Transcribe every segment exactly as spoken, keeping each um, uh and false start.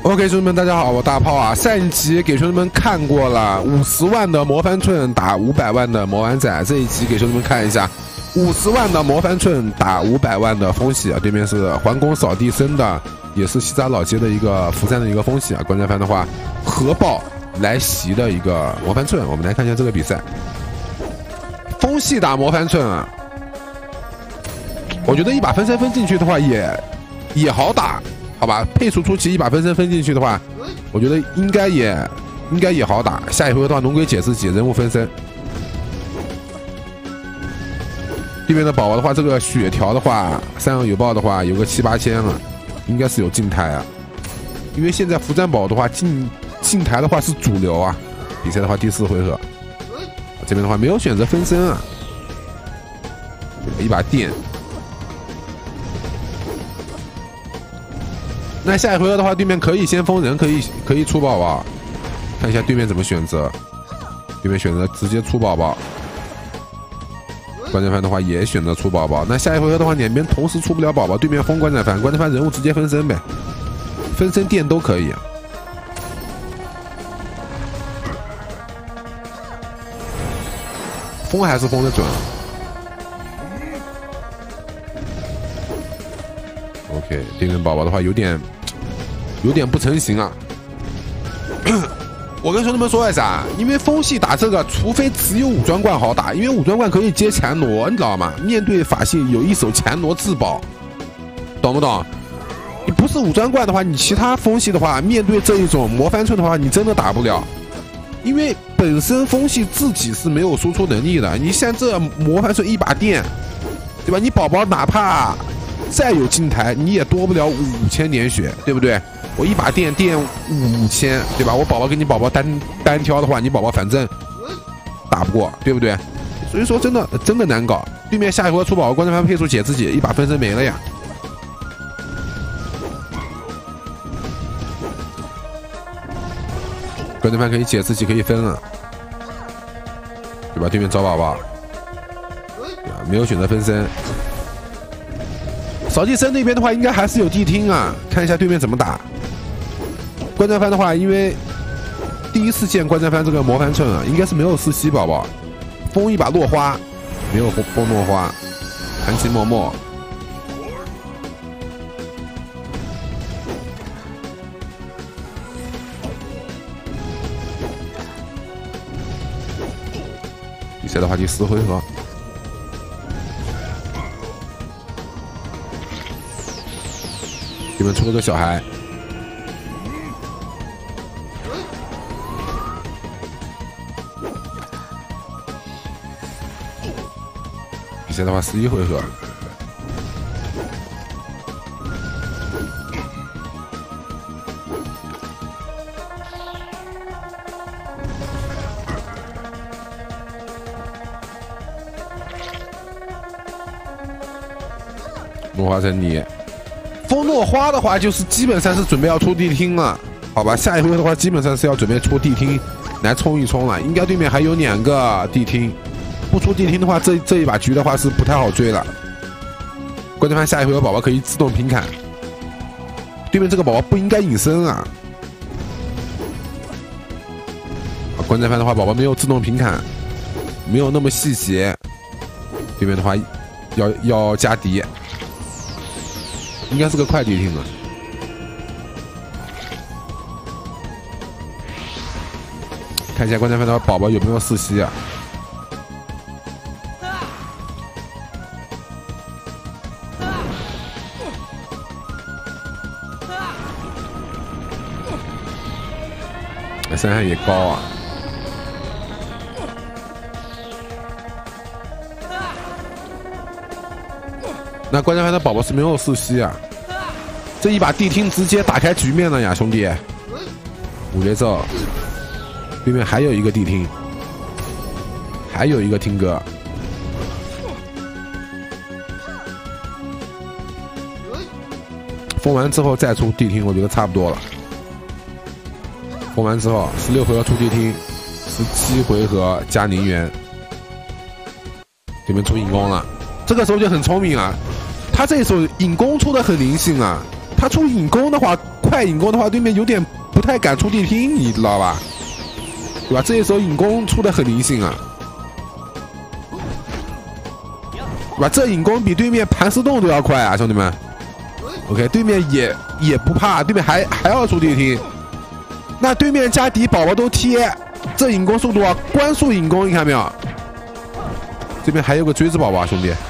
OK， 兄弟们，大家好，我大炮啊。上一集给兄弟们看过了五十万的魔方寸打五百万的魔丸仔，这一集给兄弟们看一下五十万的魔方寸打五百万的风喜啊。对面是环工扫地僧的，也是西闸老街的一个福山的一个风喜啊。观战番的话，核爆来袭的一个魔方寸，我们来看一下这个比赛。风系打魔方寸啊，我觉得一把分身分进去的话也也好打。 好吧，配出初期一把分身分进去的话，我觉得应该也应该也好打。下一回合的话，龙鬼解自己人物分身。对面的宝宝的话，这个血条的话，三阳有爆的话，有个七八千了，应该是有静台啊。因为现在福战宝的话，静静台的话是主流啊。比赛的话，第四回合，这边的话没有选择分身啊，一把电。 那下一回合的话，对面可以先封人，可以可以出宝宝，看一下对面怎么选择。对面选择直接出宝宝，观战番的话也选择出宝宝。那下一回合的话，两边同时出不了宝宝，对面封观战番，观战番人物直接分身呗，分身电都可以。封还是封的准。 OK， 对面宝宝的话有点有点不成形啊。我跟兄弟们说一下啊，因为风系打这个，除非只有武装冠好打，因为武装冠可以接强挪，你知道吗？面对法系有一手强挪自保，懂不懂？你不是武装冠的话，你其他风系的话，面对这一种魔方寸的话，你真的打不了，因为本身风系自己是没有输出能力的。你像这魔方寸一把电，对吧？你宝宝哪怕 再有金台，你也多不了五千点血，对不对？我一把电电五千，对吧？我宝宝跟你宝宝单单挑的话，你宝宝反正打不过，对不对？所以说真的真的难搞。对面下一回合出宝宝，观战番配出解自己，一把分身没了呀。观战番可以解自己，可以分了，对吧？对面找宝宝，对吧？没有选择分身。 扫地僧那边的话，应该还是有地听啊，看一下对面怎么打。观战番的话，因为第一次见观战番这个魔方寸啊，应该是没有四吸宝宝，封一把落花，没有封封落花，含情脉脉。比赛的话，第四回合。 对面出了个小孩，比赛的话十一回合，落花成泥。 封落花的话，就是基本上是准备要出地听了，好吧？下一回合的话，基本上是要准备出地听来冲一冲了。应该对面还有两个地听，不出地听的话，这这一把局的话是不太好追了。观战番下一回合宝宝可以自动平砍，对面这个宝宝不应该隐身啊。啊，观战番的话，宝宝没有自动平砍，没有那么细节，对面的话要要加敌。 应该是个快地听了，看一下观战番的宝宝有没有四吸啊？伤害也高啊！那观战番的宝宝是没有四吸啊，这一把地听直接打开局面了呀，兄弟！五雷咒，对面还有一个地听，还有一个听歌。封完之后再出地听，我觉得差不多了。封完之后，十六回合出地听，十七回合加零元，对面出引弓了。这个时候就很聪明啊，他这一手引弓出的很灵性啊，他出引弓的话， 快引攻的话，对面有点不太敢出地听，你知道吧？对吧？这一手引攻出的很灵性啊，对吧？这引攻比对面盘丝洞都要快啊，兄弟们。OK， 对面也也不怕，对面还还要出地听。那对面家底宝宝都贴，这引攻速度啊，关速引攻，你看没有？这边还有个锥子宝宝，兄弟，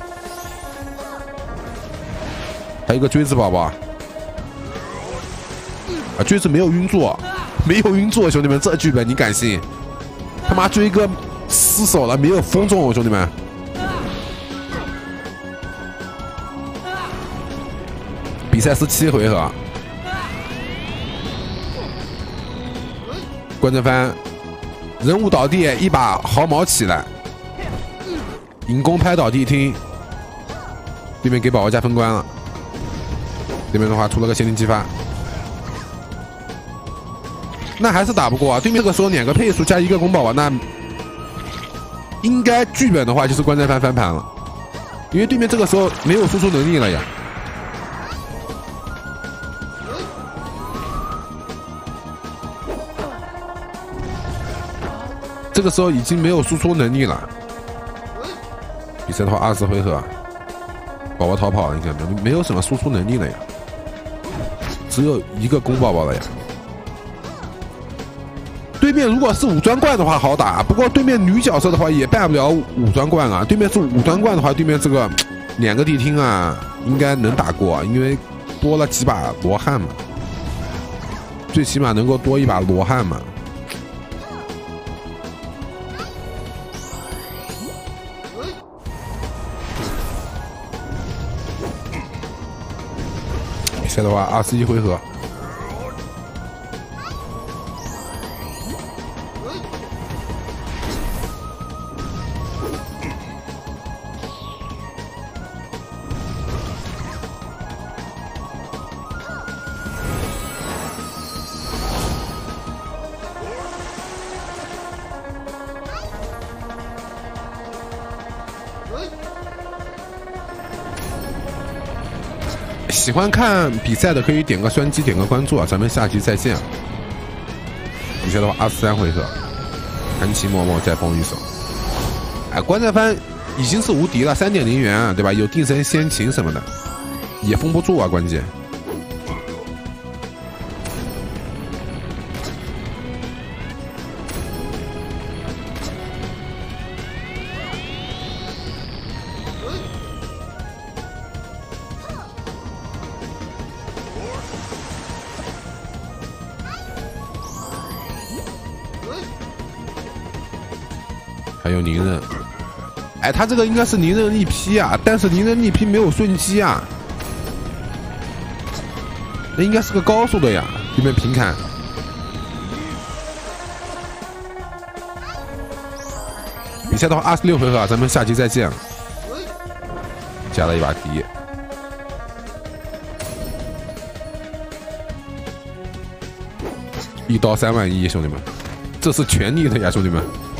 还有个锥子宝宝啊，锥子没有晕住，没有晕住，兄弟们，这剧本你敢信？他妈锥哥失手了，没有封中，兄弟们。比赛十七回合，关正帆人物倒地，一把毫毛起来。引攻拍倒地听，对面给宝宝加分关了。这边的话出了个限定激发，那还是打不过啊。对面这个时候两个配速加一个攻宝宝，那应该剧本的话就是关正帆翻盘了，因为对面这个时候没有输出能力了呀。这个时候已经没有输出能力了。比赛的话，二十回合，宝宝逃跑了，你看没？没有什么输出能力了呀，只有一个攻宝宝了呀。对面如果是五专冠的话好打，不过对面女角色的话也办不了五专冠啊。对面是五专冠的话，对面这个两个地听啊，应该能打过，因为多了几把罗汉嘛，最起码能够多一把罗汉嘛。比赛的话，二十一回合。喜欢看比赛的可以点个双击，点个关注啊！咱们下期再见。比赛的话，二十三回合，韩琦默默再封一手。哎，关正帆已经是无敌了，三点零元啊，对吧？有定身先秦什么的，也封不住啊，关键。还有离刃，哎，他这个应该是离刃一批啊，但是离刃一批没有瞬击啊，那应该是个高速的呀，对面平砍。比赛的话，二十六回合，咱们下期再见。加了一把敌，一刀三万一，兄弟们，这是全力的呀，兄弟们。